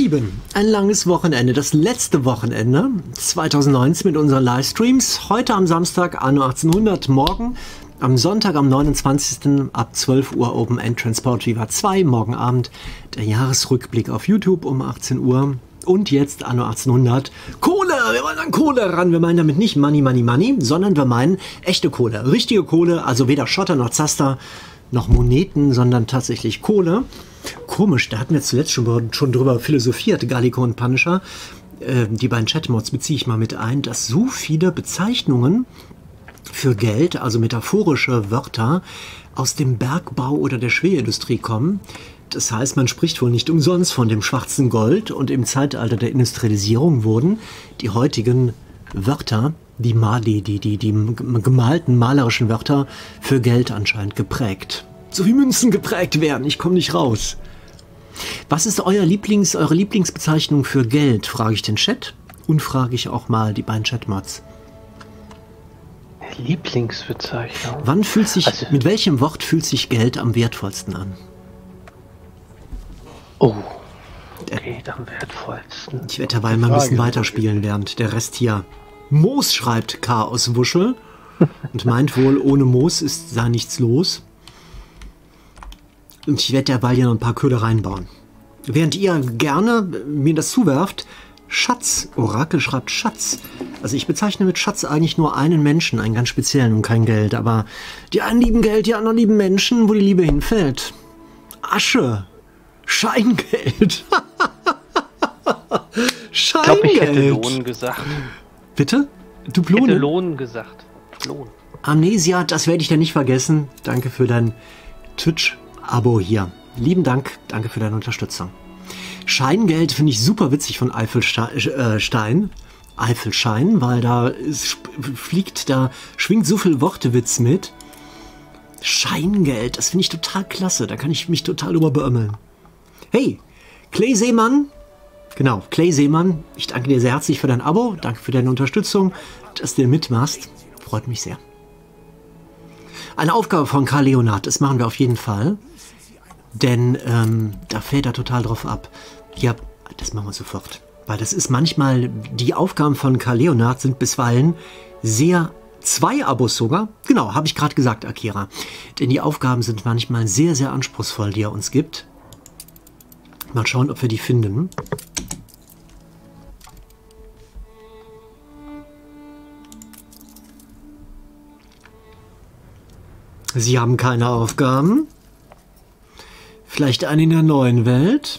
Lieben, ein langes Wochenende, das letzte Wochenende 2019 mit unseren Livestreams. Heute am Samstag anno 1800, morgen am Sonntag am 29. ab 12 Uhr Open End Transport Viva 2, morgen Abend der Jahresrückblick auf YouTube um 18 Uhr. Und jetzt anno 1800 Kohle, wir wollen an Kohle ran. Wir meinen damit nicht Money, Money, Money, sondern wir meinen echte Kohle, richtige Kohle, also weder Schotter noch Zaster noch Moneten, sondern tatsächlich Kohle. Komisch, da hatten wir zuletzt schon drüber philosophiert, Gallico und Punisher. Die beiden Chatmods beziehe ich mal mit ein, dass so viele Bezeichnungen für Geld, also metaphorische Wörter, aus dem Bergbau oder der Schwerindustrie kommen. Das heißt, man spricht wohl nicht umsonst von dem schwarzen Gold, und im Zeitalter der Industrialisierung wurden die heutigen Wörter, die gemalten malerischen Wörter für Geld anscheinend geprägt. So wie Münzen geprägt werden, ich komme nicht raus. Was ist eure Lieblingsbezeichnung für Geld, frage ich den Chat und frage ich auch mal die beiden Chatmods. Lieblingsbezeichnung? Mit welchem Wort fühlt sich Geld am wertvollsten an? Oh, okay, am wertvollsten. Ich wette, weil wir müssen weiterspielen, während der Rest hier Moos schreibt, Chaoswuschel, und meint wohl, ohne Moos sei nichts los. Und ich werde derweil hier noch ein paar Köder reinbauen. Während ihr gerne mir das zuwerft, Schatz, Orakel schreibt Schatz. Also ich bezeichne mit Schatz eigentlich nur einen Menschen, einen ganz speziellen und kein Geld. Aber die einen lieben Geld, die anderen lieben Menschen, wo die Liebe hinfällt. Asche. Scheingeld. Scheingeld. Ich glaube, ich hätte Lohn gesagt. Bitte? Ich hätte Lohn gesagt. Lohn. Amnesia, das werde ich dir nicht vergessen. Danke für dein Twitch-Abo hier. Lieben Dank, danke für deine Unterstützung. Scheingeld finde ich super witzig von Eifelschein, weil da schwingt so viel Wortewitz mit. Scheingeld, das finde ich total klasse, da kann ich mich total drüber beömmeln. Hey, Clay Seemann, genau, Clay Seemann, ich danke dir sehr herzlich für dein Abo, danke für deine Unterstützung, dass du mitmachst, freut mich sehr. Eine Aufgabe von Karl Leonhard, das machen wir auf jeden Fall, denn da fällt er total drauf ab. Ja, das machen wir sofort, weil das ist manchmal, die Aufgaben von Karl Leonhard sind bisweilen sehr, 2 Abos sogar, genau, habe ich gerade gesagt, Akira, denn die Aufgaben sind manchmal sehr, sehr anspruchsvoll, die er uns gibt. Mal schauen, ob wir die finden. Sie haben keine Aufgaben. Vielleicht eine in der neuen Welt.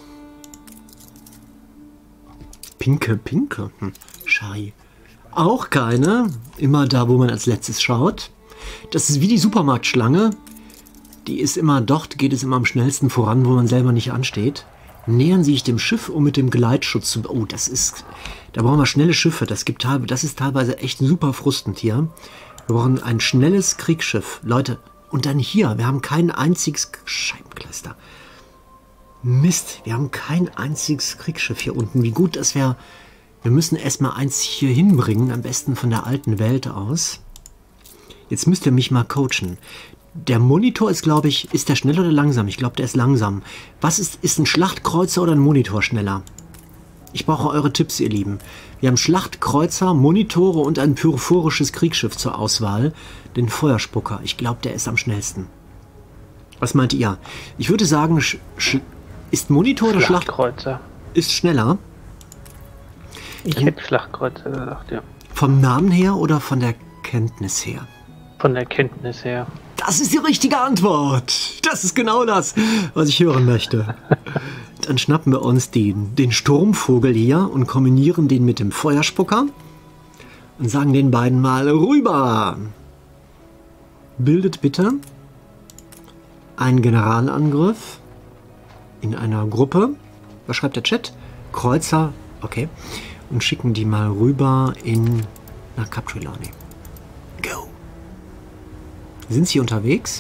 Pinke. Schei. Auch keine. Immer da, wo man als letztes schaut. Das ist wie die Supermarktschlange. Die ist immer, dort geht es immer am schnellsten voran, wo man selber nicht ansteht. Nähern Sie sich dem Schiff, um mit dem Geleitschutz zu... Oh, da brauchen wir schnelle Schiffe. Das ist teilweise echt super frustend hier. Wir brauchen ein schnelles Kriegsschiff. Leute, und dann hier, wir haben kein einziges... Scheibenkleister. Mist, wir haben kein einziges Kriegsschiff hier unten. Wie gut das wäre... Wir müssen erstmal eins hier hinbringen, am besten von der alten Welt aus. Jetzt müsst ihr mich mal coachen. Der Monitor ist, glaube ich, ist der schnell oder langsam? Ich glaube, der ist langsam. Was ist ein Schlachtkreuzer oder ein Monitor schneller? Ich brauche eure Tipps, ihr Lieben. Wir haben Schlachtkreuzer, Monitore und ein pyrophorisches Kriegsschiff zur Auswahl. Den Feuerspucker. Ich glaube, der ist am schnellsten. Was meint ihr? Ich würde sagen, ist Monitor oder Schlachtkreuzer? Ist schneller. Ich hätte Schlachtkreuzer gesagt, ja. Vom Namen her oder von der Kenntnis her? Von der Kenntnis her. Das ist die richtige Antwort. Das ist genau das, was ich hören möchte. Dann schnappen wir uns den Sturmvogel hier und kombinieren den mit dem Feuerspucker und sagen den beiden mal rüber. Bildet bitte einen Generalangriff in einer Gruppe. Was schreibt der Chat? Kreuzer, okay. Und schicken die mal rüber nach Captrilani. Go. Sind sie unterwegs?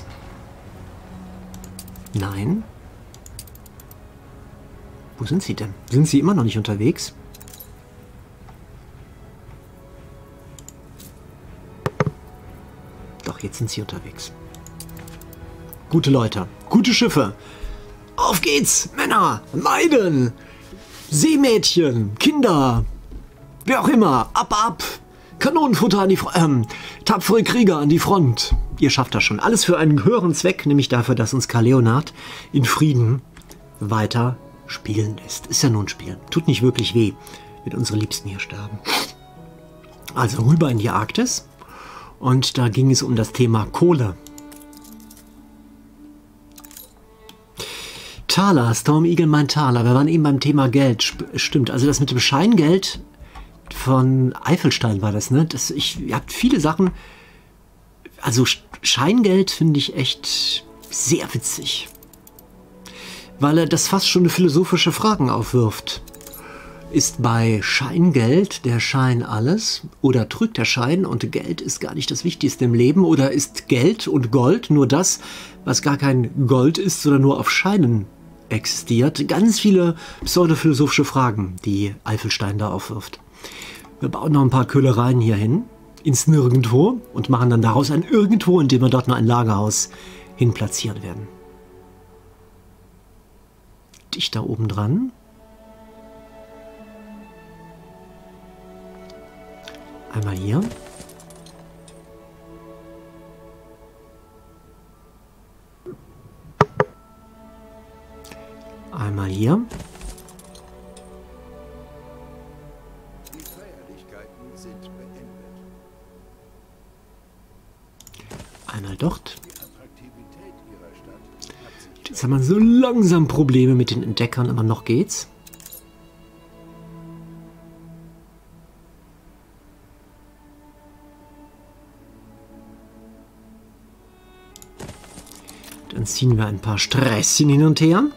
Nein. Wo sind sie denn? Sind sie immer noch nicht unterwegs? Doch, jetzt sind sie unterwegs. Gute Leute, gute Schiffe. Auf geht's, Männer, Maiden. Seemädchen, Kinder, wer auch immer, ab, Kanonenfutter an die Front, tapfere Krieger an die Front. Ihr schafft das schon. Alles für einen höheren Zweck, nämlich dafür, dass uns Karl Leonhard in Frieden weiter spielen lässt. Ist ja nur ein Spiel. Tut nicht wirklich weh, wenn unsere Liebsten hier sterben. Also rüber in die Arktis. Und da ging es um das Thema Kohle. Thaler, Storm Eagle meint Thaler. Wir waren eben beim Thema Geld. Stimmt, also das mit dem Scheingeld von Eifelstein war das, ne? Ihr habt viele Sachen. Also Scheingeld finde ich echt sehr witzig. Weil er das fast schon eine philosophische Fragen aufwirft. Ist bei Scheingeld der Schein alles? Oder trügt der Schein und Geld ist gar nicht das Wichtigste im Leben? Oder ist Geld und Gold nur das, was gar kein Gold ist, sondern nur auf Scheinen existiert? Ganz viele pseudophilosophische Fragen, die Eifelstein da aufwirft. Wir bauen noch ein paar Köhlereien hier hin, ins Nirgendwo, und machen dann daraus ein Irgendwo, indem wir dort noch ein Lagerhaus hin platzieren werden. Dicht da oben dran. Einmal hier. Einmal hier. Die Feierlichkeiten sind beendet. Einmal dort. Die Attraktivität ihrer Stadt hat sich Jetzt haben wir so langsam Probleme mit den Entdeckern, aber noch geht's. Dann ziehen wir ein paar Sträßchen hin und her.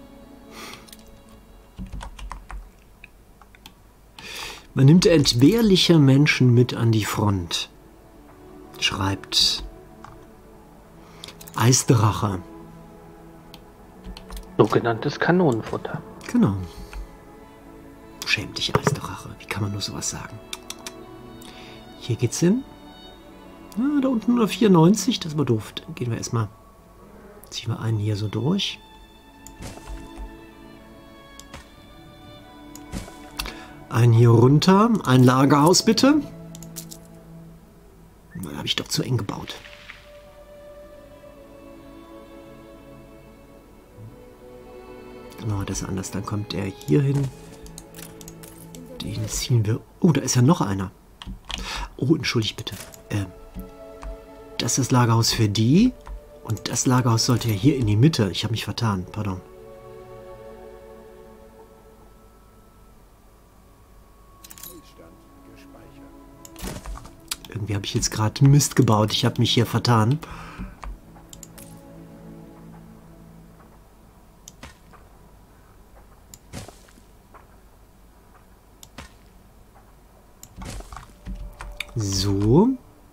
Man nimmt entbehrliche Menschen mit an die Front, schreibt Eisdrache. Sogenanntes Kanonenfutter. Genau. Schäm dich, Eisdrache. Wie kann man nur sowas sagen? Hier geht's hin. Na, da unten nur 94, das war doof. Dann gehen wir erstmal. Ziehen wir einen hier so durch. Einen hier runter. Ein Lagerhaus bitte. Da habe ich doch zu eng gebaut. Dann machen wir das anders. Dann kommt der hier hin. Den ziehen wir. Oh, da ist ja noch einer. Oh, entschuldigt bitte. Das ist das Lagerhaus für die. Und das Lagerhaus sollte ja hier in die Mitte. Ich habe mich vertan. Pardon. Stillstand gespeichert. Irgendwie habe ich jetzt gerade Mist gebaut. Ich habe mich hier vertan. So.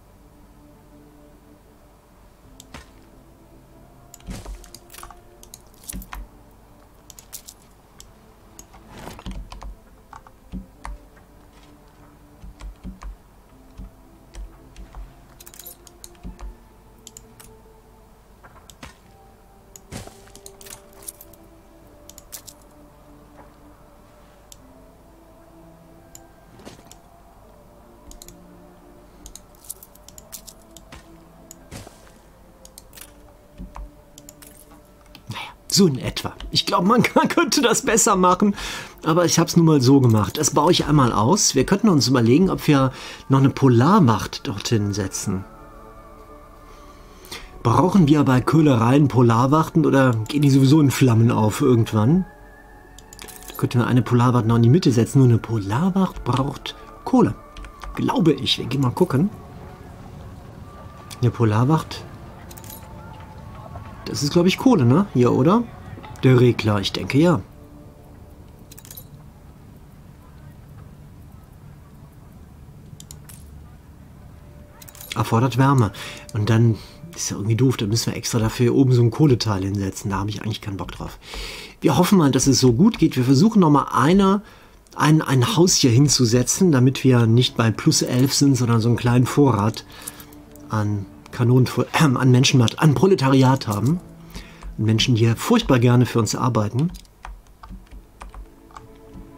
So in etwa. Ich glaube, man könnte das besser machen, aber ich habe es nun mal so gemacht. Das baue ich einmal aus. Wir könnten uns überlegen, ob wir noch eine Polarwacht dorthin setzen. Brauchen wir bei Köhlereien Polarwachten oder gehen die sowieso in Flammen auf irgendwann? Da könnten wir eine Polarwacht noch in die Mitte setzen. Nur eine Polarwacht braucht Kohle. Glaube ich. Wir gehen mal gucken. Eine Polarwacht. Das ist, glaube ich, Kohle, ne? Hier, oder? Der Regler, ich denke, ja. Erfordert Wärme. Und dann ist ja irgendwie doof, da müssen wir extra dafür oben so ein Kohleteil hinsetzen. Da habe ich eigentlich keinen Bock drauf. Wir hoffen mal, dass es so gut geht. Wir versuchen nochmal ein Haus hier hinzusetzen, damit wir nicht bei plus 11 sind, sondern so einen kleinen Vorrat an an Menschenmacht, an Proletariat haben. Und Menschen, die hier furchtbar gerne für uns arbeiten.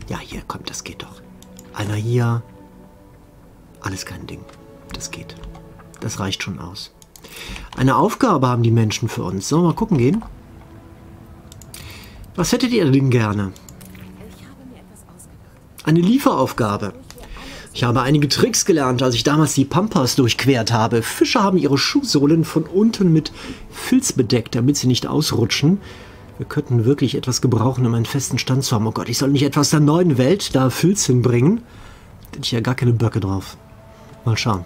Ja, hier, komm, das geht doch. Einer hier. Alles kein Ding. Das geht. Das reicht schon aus. Eine Aufgabe haben die Menschen für uns. Sollen wir mal gucken gehen? Was hättet ihr denn gerne? Eine Lieferaufgabe. Ich habe einige Tricks gelernt, als ich damals die Pampas durchquert habe. Fische haben ihre Schuhsohlen von unten mit Filz bedeckt, damit sie nicht ausrutschen. Wir könnten wirklich etwas gebrauchen, um einen festen Stand zu haben. Oh Gott, ich soll nicht etwa aus der neuen Welt da Filz hinbringen. Da hätte ich ja gar keine Böcke drauf. Mal schauen.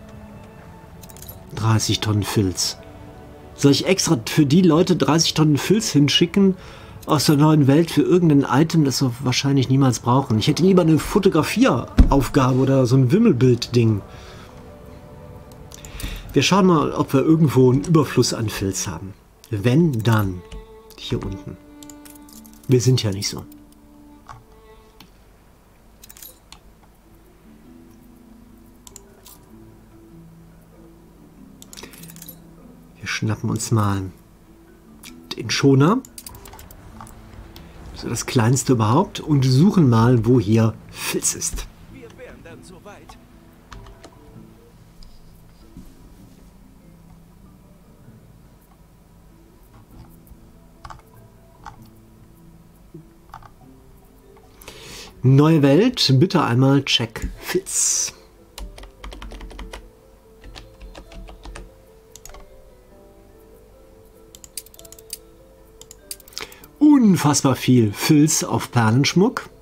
30 Tonnen Filz. Soll ich extra für die Leute 30 Tonnen Filz hinschicken aus der neuen Welt für irgendein Item, das wir wahrscheinlich niemals brauchen? Ich hätte lieber eine Fotografieraufgabe oder so ein Wimmelbild-Ding. Wir schauen mal, ob wir irgendwo einen Überfluss an Filz haben. Wenn, dann hier unten. Wir sind ja nicht so. Wir schnappen uns mal den Schoner. So das kleinste überhaupt. Und suchen mal, wo hier Filz ist. Wir wären dann soweit. Neue Welt, bitte einmal check Filz. Unfassbar viel Filz auf Perlenschmuck.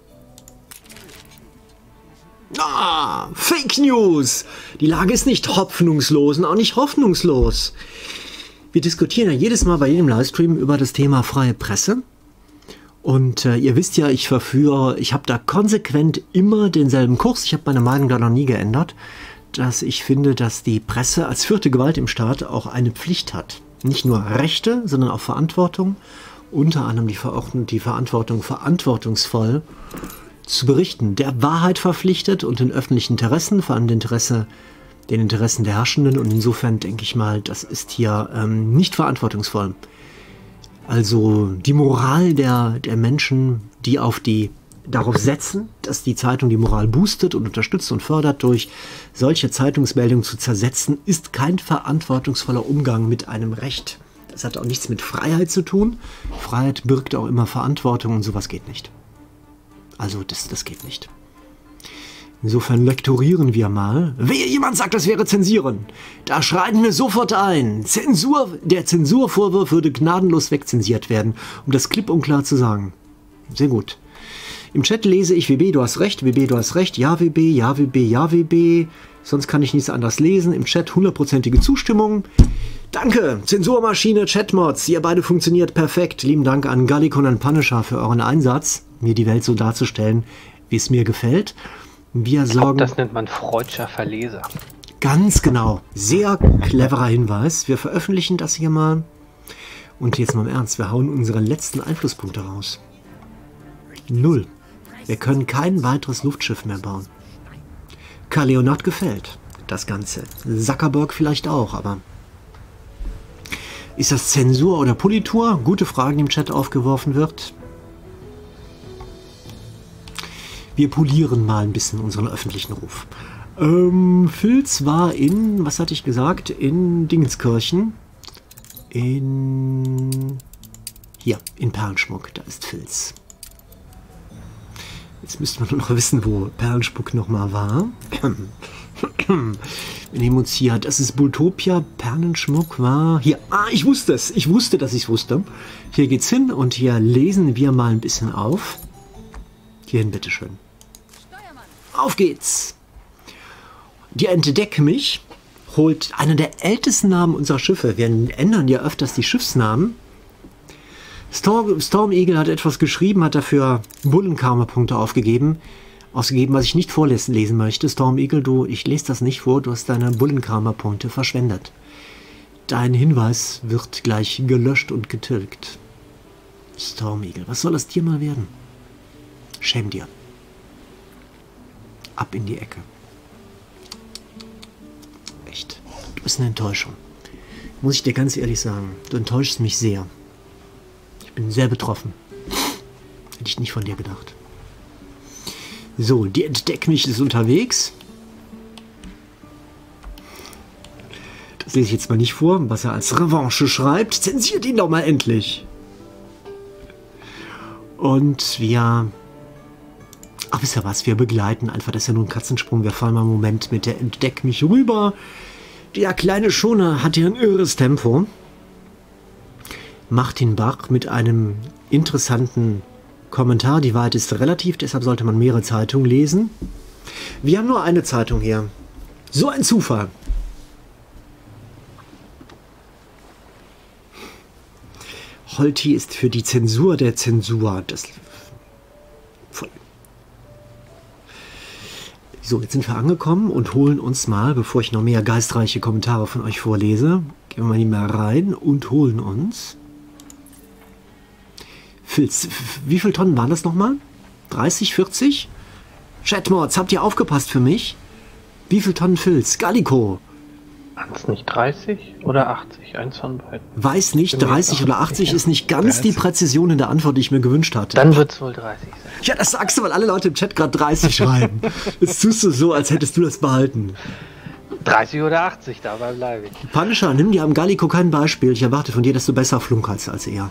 Ah, Fake News! Die Lage ist nicht hoffnungslos und auch nicht hoffnungslos. Wir diskutieren ja jedes Mal bei jedem Livestream über das Thema freie Presse. Und ihr wisst ja, ich habe da konsequent immer denselben Kurs. Ich habe meine Meinung da noch nie geändert, dass ich finde, dass die Presse als vierte Gewalt im Staat auch eine Pflicht hat. Nicht nur Rechte, sondern auch Verantwortung. Unter anderem die Verantwortung, verantwortungsvoll zu berichten, der Wahrheit verpflichtet und den öffentlichen Interessen, vor allem den Interessen der Herrschenden. Und insofern denke ich mal, das ist hier nicht verantwortungsvoll. Also die Moral der Menschen, die darauf setzen, dass die Zeitung die Moral boostet und unterstützt und fördert, durch solche Zeitungsmeldungen zu zersetzen, ist kein verantwortungsvoller Umgang mit einem Recht. Das hat auch nichts mit Freiheit zu tun. Freiheit birgt auch immer Verantwortung und sowas geht nicht. Also das geht nicht. Insofern lektorieren wir mal. Wehe, jemand sagt, das wäre Zensieren. Da schreiten wir sofort ein. Der Zensurvorwurf würde gnadenlos wegzensiert werden, um das klipp und klar zu sagen. Sehr gut. Im Chat lese ich WB, du hast recht, WB, du hast recht, ja WB, ja WB, ja WB. Sonst kann ich nichts anderes lesen. Im Chat 100%ige Zustimmung. Danke, Zensurmaschine, Chatmods, ihr beide funktioniert perfekt. Lieben Dank an Gallicon und Punisher für euren Einsatz, mir die Welt so darzustellen, wie es mir gefällt. Wir sorgen. Das nennt man freudscher Verleser. Ganz genau. Sehr cleverer Hinweis. Wir veröffentlichen das hier mal. Und jetzt mal im Ernst, wir hauen unsere letzten Einflusspunkte raus. 0. Wir können kein weiteres Luftschiff mehr bauen. Karl Leonard gefällt das Ganze. Zuckerberg vielleicht auch, aber... Ist das Zensur oder Politur? Gute Frage, die im Chat aufgeworfen wird. Wir polieren mal ein bisschen unseren öffentlichen Ruf. Filz war in, was hatte ich gesagt? In Dingenskirchen. Hier, in Perlenschmuck, da ist Filz. Jetzt müssten wir nur noch wissen, wo Perlenschmuck nochmal war. Wir nehmen uns hier, das ist Bultopia, Perlenschmuck war hier. Ah, ich wusste es. Ich wusste, dass ich es wusste. Hier geht's hin und hier lesen wir mal ein bisschen auf. Hierhin, bitteschön. Auf geht's! Die Entdeck mich holt einen der ältesten Namen unserer Schiffe. Wir ändern ja öfters die Schiffsnamen. Storm Eagle hat etwas geschrieben, hat dafür Bullenkarma-Punkte ausgegeben, was ich nicht vorlesen möchte. Storm Eagle, ich lese das nicht vor, du hast deine Bullenkarma-Punkte verschwendet. Dein Hinweis wird gleich gelöscht und getilgt. Storm Eagle, was soll aus dir mal werden? Schäm dir. Ab in die Ecke. Echt. Du bist eine Enttäuschung. Muss ich dir ganz ehrlich sagen. Du enttäuschst mich sehr. Ich bin sehr betroffen. Hätte ich nicht von dir gedacht. So, die Entdeck mich ist unterwegs. Das lese ich jetzt mal nicht vor, was er als Revanche schreibt. Zensiert ihn doch mal endlich. Und wir... Ach, wisst ihr was? Wir begleiten einfach, das ist ja nur ein Katzensprung. Wir fahren mal einen Moment mit der Entdeck mich rüber. Der kleine Schoner hat hier ein irres Tempo. Martin Bach mit einem interessanten Kommentar. Die Wahrheit ist relativ, deshalb sollte man mehrere Zeitungen lesen. Wir haben nur eine Zeitung hier. So ein Zufall. Holti ist für die Zensur der Zensur. Das... So, jetzt sind wir angekommen und holen uns mal, bevor ich noch mehr geistreiche Kommentare von euch vorlese, gehen wir mal hier mal rein und holen uns Filz. Wie viele Tonnen waren das nochmal? 30, 40? Chatmods, habt ihr aufgepasst für mich? Wie viele Tonnen Filz? Gallico. Waren es nicht 30 oder 80? Eins von beiden. Weiß nicht, 30 oder 80 ist nicht ganz die Präzision in der Antwort, die ich mir gewünscht hatte. Dann wird es wohl 30 sein. Ja, das sagst du, weil alle Leute im Chat gerade 30 schreiben. Jetzt tust du so, als hättest du das behalten. 30 oder 80, dabei bleibe ich. Punisher, nimm dir am Gallico kein Beispiel. Ich erwarte von dir, dass du besser flunkerst als er.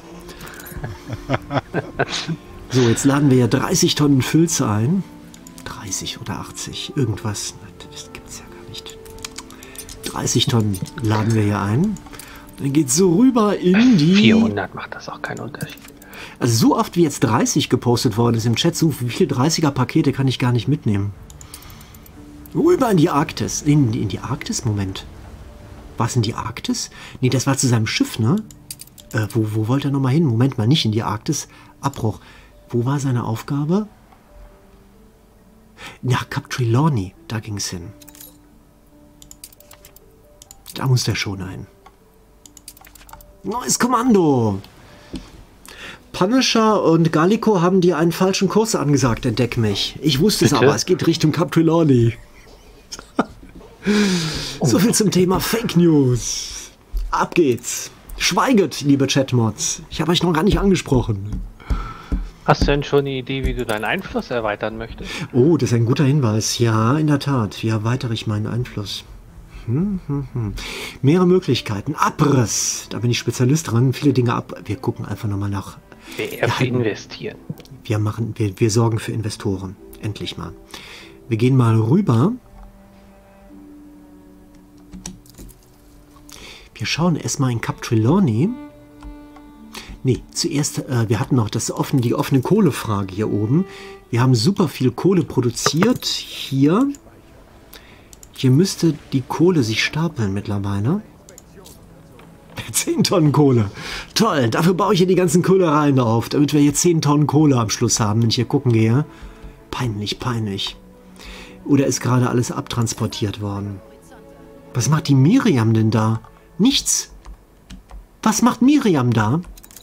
So, jetzt laden wir ja 30 Tonnen Filz ein. 30 oder 80, irgendwas. Das gibt's ja gar nicht. 30 Tonnen laden wir hier ein. Dann geht's so rüber in die... 400 macht das auch keinen Unterschied. Also so oft wie jetzt 30 gepostet worden ist im Chat, so viele 30er-Pakete kann ich gar nicht mitnehmen. Rüber in die Arktis. In die Arktis? Moment. War es in die Arktis? Nee, das war zu seinem Schiff, ne? Wo wollte er nochmal hin? Moment mal, nicht in die Arktis. Abbruch. Wo war seine Aufgabe? Nach Cap Trelawney, da ging es hin. Da muss der schon hin. Neues Kommando! Punisher und Gallico haben dir einen falschen Kurs angesagt, entdeck mich. Ich wusste es aber, es geht Richtung Cap Trelawney. So viel zum Thema Fake News. Ab geht's. Schweiget, liebe Chatmods. Ich habe euch noch gar nicht angesprochen. Hast du denn schon eine Idee, wie du deinen Einfluss erweitern möchtest? Oh, das ist ein guter Hinweis. Ja, in der Tat. Wie erweitere ich meinen Einfluss? Mehrere Möglichkeiten. Abriss. Da bin ich Spezialist dran. Viele Dinge ab. Wir gucken einfach nochmal nach. Wir investieren. Wir sorgen für Investoren. Endlich mal. Wir gehen mal rüber. Wir schauen erstmal in Cap Trelawney. Nee, zuerst, wir hatten noch die offene Kohlefrage hier oben. Wir haben super viel Kohle produziert. Hier müsste die Kohle sich stapeln mittlerweile. 10 Tonnen Kohle. Toll, dafür baue ich hier die ganzen Kohlereien auf, damit wir jetzt 10 Tonnen Kohle am Schluss haben, wenn ich hier gucken gehe. Peinlich, peinlich. Oder ist gerade alles abtransportiert worden? Was macht die Miriam denn da? Nichts. Was macht Miriam da?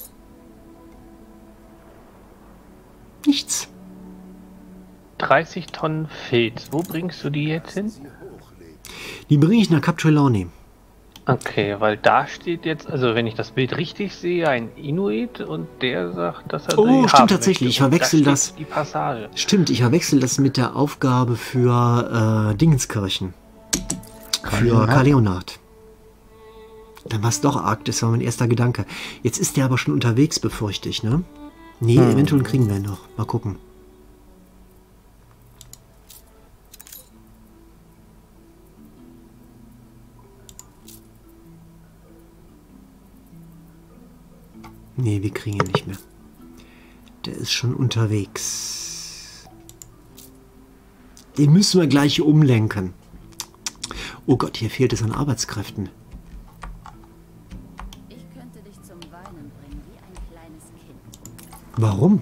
Nichts. 30 Tonnen Filz. Wo bringst du die jetzt hin? Die bringe ich nach Cap Trelawney. Okay, weil da steht jetzt, also wenn ich das Bild richtig sehe, ein Inuit und der sagt, dass er... Oh, stimmt tatsächlich. Ich verwechsel da das. Die Passage. Stimmt, ich verwechsel das mit der Aufgabe für Dingenskirchen. Für Karl Leonhard. Dann war es doch Arktis, war mein erster Gedanke. Jetzt ist der aber schon unterwegs, befürchte ich, ne? Nee, eventuell kriegen wir ihn noch. Mal gucken. Nee, wir kriegen ihn nicht mehr. Der ist schon unterwegs. Den müssen wir gleich umlenken. Oh Gott, hier fehlt es an Arbeitskräften. Ich könnte dich zum Weinen bringen, wie ein kleines Kind. Warum?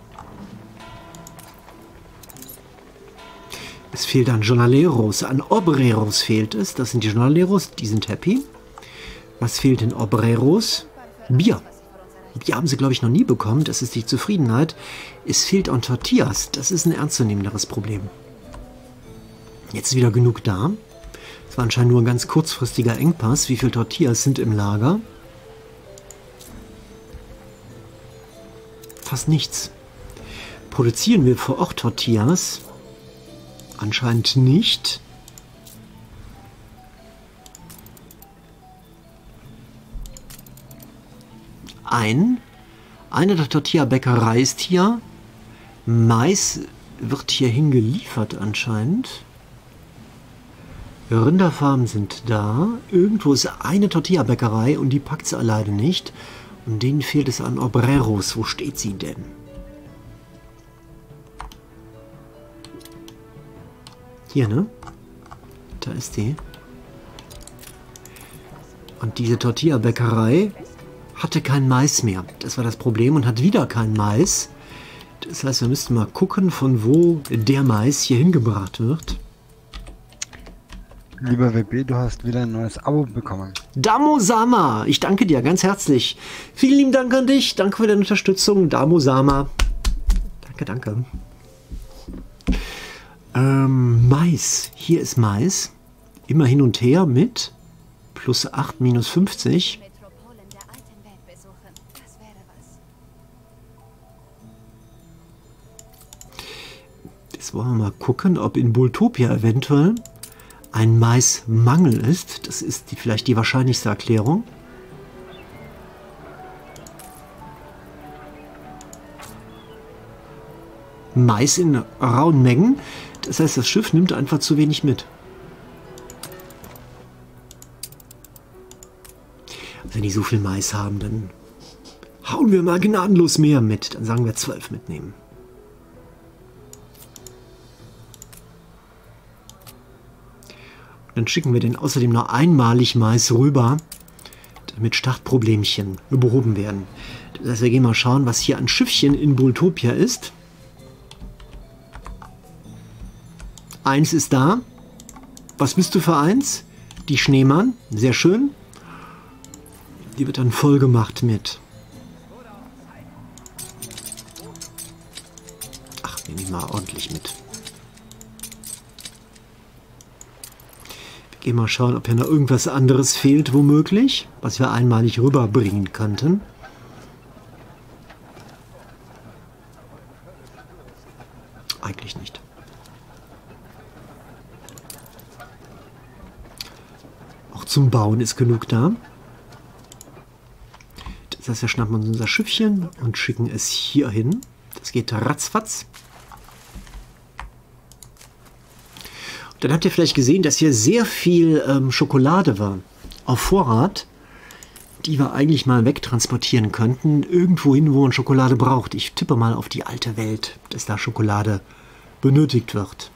Es fehlt an Jornaleros, an Obreros fehlt es. Das sind die Jornaleros, die sind happy. Was fehlt in Obreros? Bier. Bier haben sie, glaube ich, noch nie bekommen. Das ist die Zufriedenheit. Es fehlt an Tortillas. Das ist ein ernstzunehmenderes Problem. Jetzt ist wieder genug da. Es war anscheinend nur ein ganz kurzfristiger Engpass. Wie viele Tortillas sind im Lager? Fast nichts. Produzieren wir vor Ort Tortillas? Anscheinend nicht. Eine der Tortilla-Bäckerei ist hier. Mais wird hierhin geliefert anscheinend. Rinderfarmen sind da. Irgendwo ist eine Tortilla-Bäckerei und die packt sie alleine nicht. Und denen fehlt es an Obreros. Wo steht sie denn? Hier, ne? Da ist die. Und diese Tortilla-Bäckerei hatte kein Mais mehr. Das war das Problem und hat wieder kein Mais. Das heißt, wir müssten mal gucken, von wo der Mais hier hingebracht wird. Lieber WB, du hast wieder ein neues Abo bekommen. Damo-sama, ich danke dir ganz herzlich. Vielen lieben Dank an dich. Danke für deine Unterstützung, Damo-sama. Danke, danke. Mais. Hier ist Mais. Immer hin und her mit plus 8, minus 50. Metropolen der alten Welt besuchen. Das wäre was. Jetzt wollen wir mal gucken, ob in Bultopia eventuell ein Maismangel ist. Das ist vielleicht die wahrscheinlichste Erklärung. Mais in rauen Mengen. Das heißt, das Schiff nimmt einfach zu wenig mit. Wenn die so viel Mais haben, dann hauen wir mal gnadenlos mehr mit. Dann sagen wir 12 mitnehmen. Dann schicken wir den außerdem noch einmalig Mais rüber, damit Startproblemchen behoben werden. Das heißt, wir gehen mal schauen, was hier an Schiffchen in Bultopia ist. Eins ist da. Was bist du für eins? Die Schneemann. Sehr schön. Die wird dann voll gemacht mit. Ach, nehme ich mal ordentlich mit. Wir gehen mal schauen, ob hier noch irgendwas anderes fehlt, womöglich, was wir einmalig rüberbringen könnten. Eigentlich nicht. Auch zum Bauen ist genug da. Das heißt, wir schnappen uns unser Schiffchen und schicken es hier hin. Das geht ratzfatz. Und dann habt ihr vielleicht gesehen, dass hier sehr viel Schokolade war auf Vorrat, die wir eigentlich mal wegtransportieren könnten. Irgendwo hin, wo man Schokolade braucht. Ich tippe mal auf die alte Welt, dass da Schokolade benötigt wird.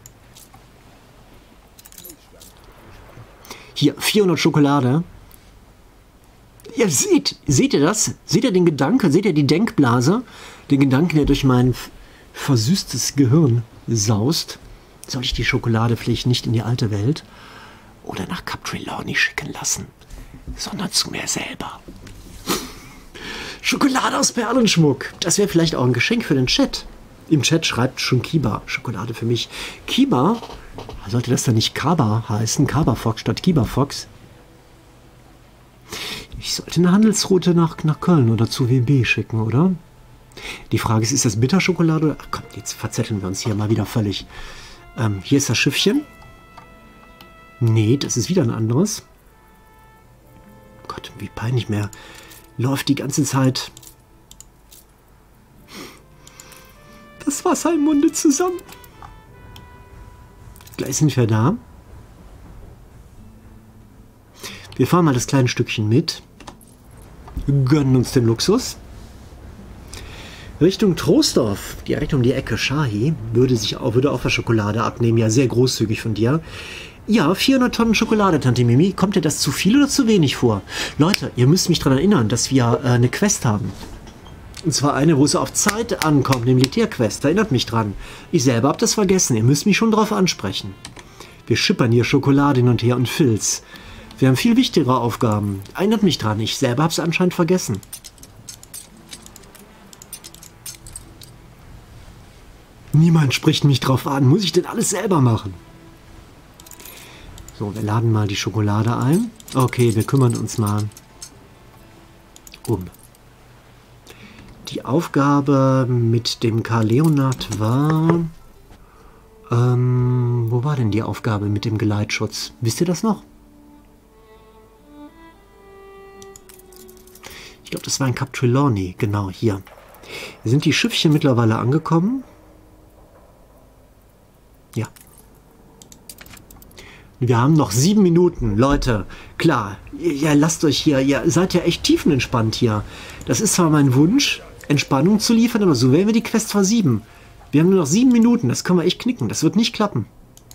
Hier, 400 Schokolade. Ja, seht ihr das? Seht ihr den Gedanken? Seht ihr die Denkblase? Den Gedanken, der durch mein versüßtes Gehirn saust. Soll ich die Schokolade vielleicht nicht in die alte Welt oder nach Cap Trelawney schicken lassen, sondern zu mir selber? Schokolade aus Perlenschmuck. Das wäre vielleicht auch ein Geschenk für den Chat. Im Chat schreibt schon Kiba. Schokolade für mich. Kiba? Sollte das dann nicht Kaba heißen? Kaba Fox statt Kiba Fox? Ich sollte eine Handelsroute nach Köln oder zu WB schicken, oder? Die Frage ist das Bitterschokolade? Ach komm, jetzt verzetteln wir uns hier mal wieder völlig. Hier ist das Schiffchen. Nee, das ist wieder ein anderes. Gott, wie peinlich mehr. Läuft die ganze Zeit das Wasser im Munde zusammen. Gleich sind wir da. Wir fahren mal das kleine Stückchen mit. Gönnen uns den Luxus. Richtung Troisdorf, direkt um die Ecke. Shahi würde auch was Schokolade abnehmen. Ja, sehr großzügig von dir. Ja, 400 Tonnen Schokolade, Tante Mimi. Kommt dir das zu viel oder zu wenig vor? Leute, ihr müsst mich daran erinnern, dass wir eine Quest haben. Und zwar eine, wo es auf Zeit ankommt, eine Militärquest. Erinnert mich dran. Ich selber habe das vergessen. Ihr müsst mich schon drauf ansprechen. Wir schippern hier Schokolade hin und her und Filz. Wir haben viel wichtigere Aufgaben. Erinnert mich dran. Ich selber habe es anscheinend vergessen. Niemand spricht mich drauf an. Muss ich denn alles selber machen? So, wir laden mal die Schokolade ein. Okay, wir kümmern uns mal um. Die Aufgabe mit dem Karl Leonhard war Wo war denn die Aufgabe mit dem Geleitschutz? Wisst ihr das noch? Ich glaube, das war in Cap Trelawney. Genau, hier. Sind die Schiffchen mittlerweile angekommen? Ja. Wir haben noch 7 Minuten, Leute. Klar, ihr lasst euch hier, ihr seid ja echt tiefenentspannt hier. Das ist zwar mein Wunsch, Entspannung zu liefern, aber so werden wir die Quest versieben. Wir haben nur noch 7 Minuten, das können wir echt knicken. Das wird nicht klappen.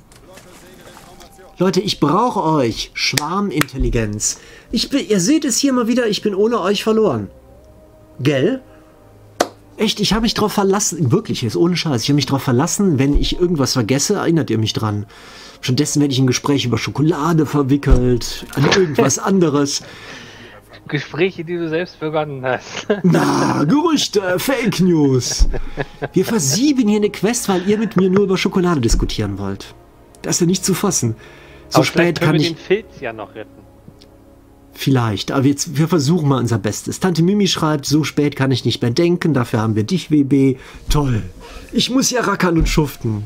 Leute, ich brauche euch. Schwarmintelligenz. Ihr seht es hier mal wieder, ich bin ohne euch verloren. Gell? Echt, ich habe mich drauf verlassen. Wirklich, jetzt ohne Scheiß. Ich habe mich drauf verlassen, wenn ich irgendwas vergesse, erinnert ihr mich dran. Stattdessen werde ich in Gespräche über Schokolade verwickelt, an irgendwas anderes. Gespräche, die du selbst begonnen hast. Na, Gerüchte, Fake News. Wir versieben hier eine Quest, weil ihr mit mir nur über Schokolade diskutieren wollt. Das ist ja nicht zu fassen. So aber spät kann wir ich... den Filz ja noch retten. Vielleicht, aber wir versuchen mal unser Bestes. Tante Mimi schreibt, so spät kann ich nicht mehr denken, dafür haben wir dich, WB. Toll. Ich muss ja rackern und schuften.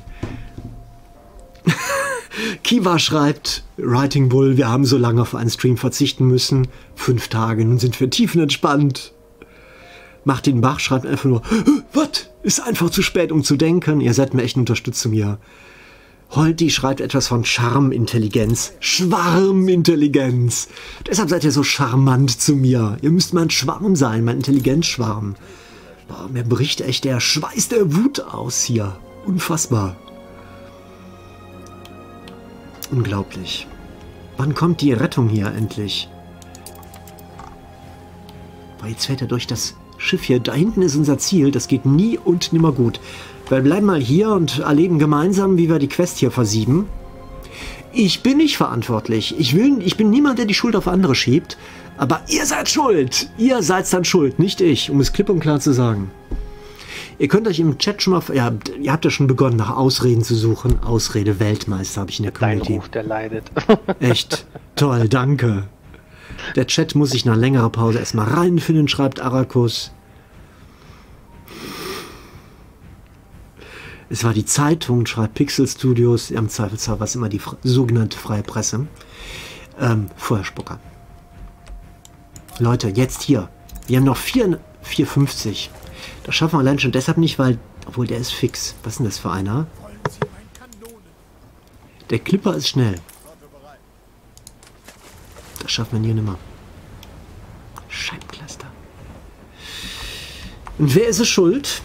Kiva schreibt, Writing Bull, wir haben so lange auf einen Stream verzichten müssen. 5 Tage, nun sind wir tiefenentspannt. Martin Bach schreibt einfach nur, was? Ist einfach zu spät, um zu denken. Ihr seid mir echt eine Unterstützung hier. Holti schreibt etwas von Charmintelligenz. Schwarmintelligenz. Deshalb seid ihr so charmant zu mir. Ihr müsst mein Schwarm sein, mein Intelligenzschwarm. Boah, mir bricht echt der Schweiß der Wut aus hier. Unfassbar. Unglaublich. Wann kommt die Rettung hier endlich? Boah, jetzt fährt er durch das Schiff hier. Da hinten ist unser Ziel. Das geht nie und nimmer gut. Wir bleiben mal hier und erleben gemeinsam, wie wir die Quest hier versieben. Ich bin nicht verantwortlich. Ich bin niemand, der die Schuld auf andere schiebt. Aber ihr seid schuld. Ihr seid dann schuld, nicht ich, um es klipp und klar zu sagen. Ihr könnt euch im Chat schon mal... Ja, ihr habt ja schon begonnen, nach Ausreden zu suchen. Ausrede Weltmeister habe ich in der Community. Dein Ruf, der leidet. Echt. Toll, danke. Der Chat muss sich nach längerer Pause erstmal reinfinden, schreibt Arakus. Es war die Zeitung, schreibt Pixel Studios, im Zweifelsfall war es immer die sogenannte freie Presse. Feuerspucker. Leute, jetzt hier. Wir haben noch 4,50. Das schaffen wir allein schon deshalb nicht, weil... Obwohl, der ist fix. Was ist denn das für einer? Der Clipper ist schnell. Das schaffen wir hier nimmer. Scheibencluster. Und wer ist es schuld?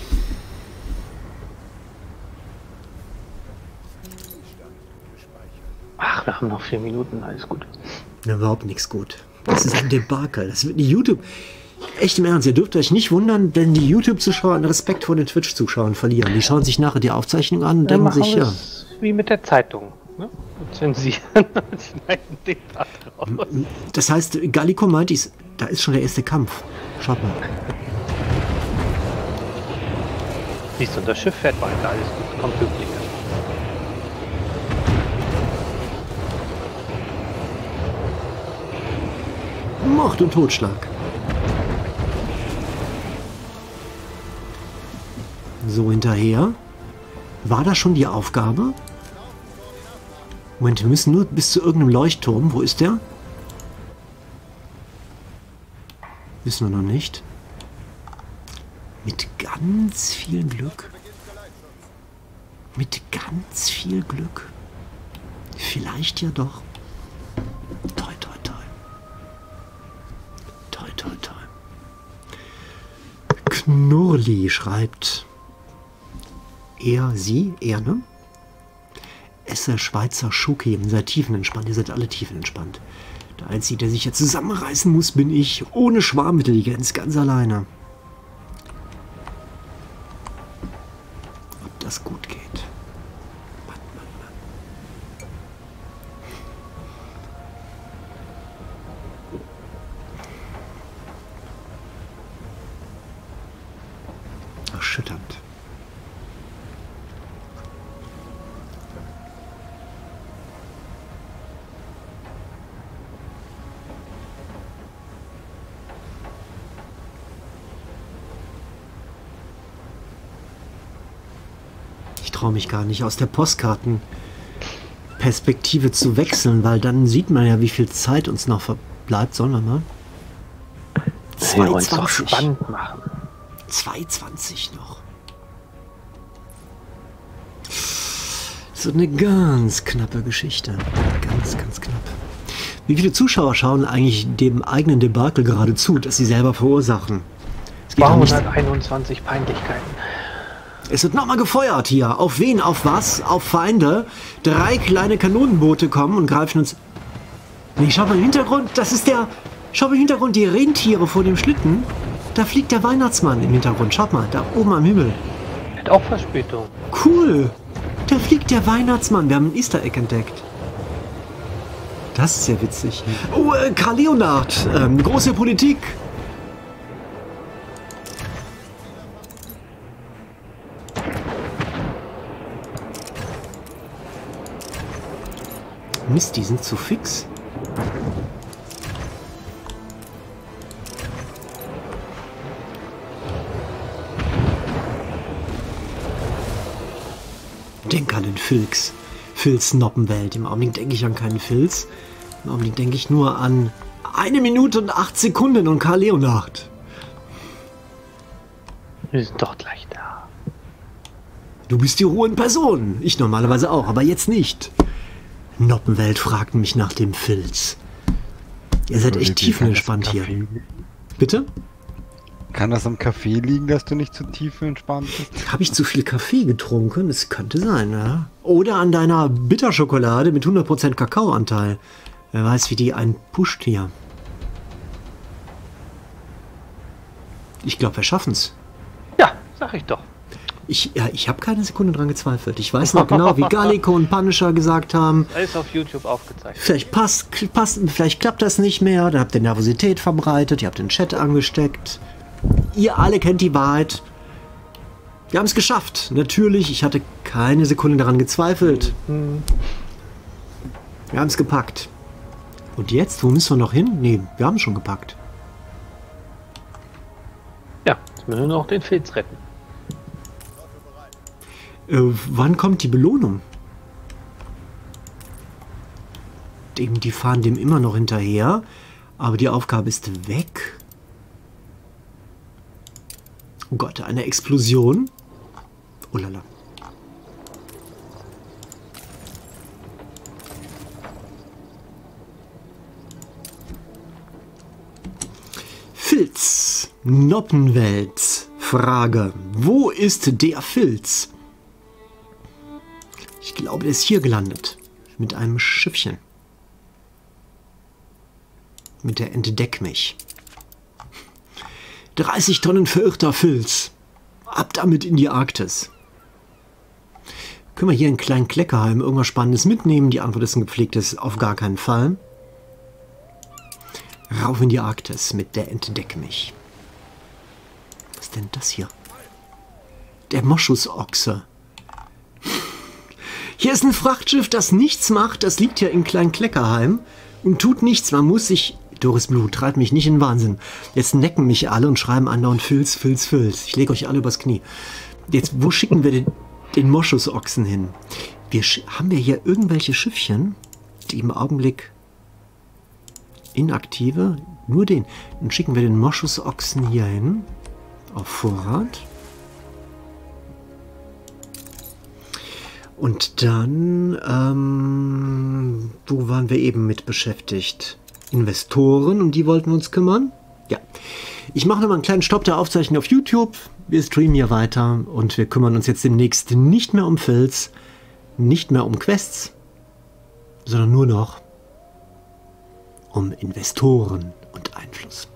Ach, wir haben noch 4 Minuten, alles gut. Na, überhaupt nichts gut. Das ist ein Debakel. Das wird die YouTube... Echt im Ernst, ihr dürft euch nicht wundern, wenn die YouTube-Zuschauer einen Respekt vor den Twitch-Zuschauern verlieren. Die schauen sich nachher die Aufzeichnung an und denken sich, ja... Wie mit der Zeitung. Ne? Zensieren und schneiden den Part raus. Das heißt, Gallico meint, da ist schon der erste Kampf. Schaut mal. Siehst du, das Schiff fährt weiter, alles gut, kommt pünktlich. Mord und Totschlag. So hinterher. War das schon die Aufgabe? Moment, wir müssen nur bis zu irgendeinem Leuchtturm. Wo ist der? Wissen wir noch nicht. Mit ganz viel Glück. Mit ganz viel Glück. Vielleicht ja doch. Toi, toi, toi. Toi, toi, toi. Knurli schreibt... Er, ne? Esse Schweizer Schoki, seid tiefenentspannt, ihr seid alle tiefenentspannt. Der Einzige, der sich jetzt zusammenreißen muss, bin ich, ohne Schwarmintelligenz, ganz alleine. Ob das gut geht? Mann, Mann, Mann. Erschütternd. Ich traue mich gar nicht aus der Postkartenperspektive zu wechseln, weil dann sieht man ja, wie viel Zeit uns noch verbleibt. Sollen wir mal? Wir uns doch 2,20. spannend machen. 2,20 noch. So eine ganz knappe Geschichte. Ganz, ganz knapp. Wie viele Zuschauer schauen eigentlich dem eigenen Debakel gerade zu, das sie selber verursachen? Es geht ja nicht. 221 Peinlichkeiten. Es wird nochmal gefeuert hier. Auf wen? Auf was? Auf Feinde. 3 kleine Kanonenboote kommen und greifen uns... Nee, schau mal im Hintergrund. Das ist der... Schau mal im Hintergrund, die Rentiere vor dem Schlitten. Da fliegt der Weihnachtsmann im Hintergrund. Schaut mal, da oben am Himmel. Hat auch Verspätung. Cool. Da fliegt der Weihnachtsmann. Wir haben ein Easter Egg entdeckt. Das ist ja witzig. Oh, Karl Leonhard. Große Politik. Mist, die sind zu fix. Denk an den Filz. Filz-Noppenwelt. Im Augenblick denke ich an keinen Filz. Im Augenblick denke ich nur an 1 Minute und 8 Sekunden und Karl Leonhard. Wir sind doch gleich da. Du bist die Ruhe in Person. Ich normalerweise auch, aber jetzt nicht. Noppenwelt fragt mich nach dem Filz. Ihr seid echt tiefenentspannt hier. Bitte? Kann das am Kaffee liegen, dass du nicht zu tiefenentspannt bist? Habe ich zu viel Kaffee getrunken? Das könnte sein, ja. Oder an deiner Bitterschokolade mit 100% Kakaoanteil. Wer weiß, wie die einen pusht hier. Ich glaube, wir schaffen's. Ja, sag ich doch. Ich habe keine Sekunde dran gezweifelt. Ich weiß noch genau, wie Gallico und Punisher gesagt haben. Alles auf YouTube aufgezeichnet. Vielleicht klappt das nicht mehr. Da habt ihr Nervosität verbreitet. Ihr habt den Chat angesteckt. Ihr alle kennt die Wahrheit. Wir haben es geschafft. Natürlich, ich hatte keine Sekunde daran gezweifelt. Wir haben es gepackt. Und jetzt, wo müssen wir noch hin? Nee, wir haben es schon gepackt. Ja, jetzt müssen wir noch den Filz retten. Wann kommt die Belohnung? Die fahren dem immer noch hinterher, aber die Aufgabe ist weg. Oh Gott, eine Explosion. Oh lala. Filz. Noppenwelt. Frage. Wo ist der Filz? Ich glaube, der ist hier gelandet. Mit einem Schiffchen. Mit der Entdeck mich. 30 Tonnen verirrter Filz. Ab damit in die Arktis. Können wir hier in kleinen Kleckerheim irgendwas Spannendes mitnehmen? Die Antwort ist ein gepflegtes auf gar keinen Fall. Rauf in die Arktis mit der Entdeck mich. Was ist denn das hier? Der Moschusochse. Hier ist ein Frachtschiff, das nichts macht. Das liegt ja in Klein-Kleckerheim und tut nichts. Man muss sich... Doris Blut, treibt mich nicht in Wahnsinn. Jetzt necken mich alle und schreiben andauernd Filz, Filz, Filz. Ich lege euch alle übers Knie. Jetzt, wo schicken wir den Moschusochsen hin? Haben wir hier irgendwelche Schiffchen, die im Augenblick inaktive? Nur den. Dann schicken wir den Moschusochsen hier hin. Auf Vorrat. Und dann, wo waren wir eben mit beschäftigt? Investoren, um die wollten wir uns kümmern. Ja, ich mache nochmal einen kleinen Stopp der Aufzeichnung auf YouTube. Wir streamen hier weiter und wir kümmern uns jetzt demnächst nicht mehr um Filz, nicht mehr um Quests, sondern nur noch um Investoren und Einfluss.